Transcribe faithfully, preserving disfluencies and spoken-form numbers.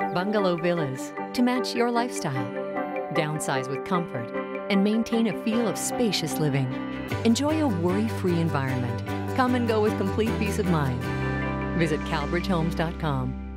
Bungalow Villas to match your lifestyle. Downsize with comfort and maintain a feel of spacious living. Enjoy a worry-free environment. Come and go with complete peace of mind. Visit calbridge homes dot com.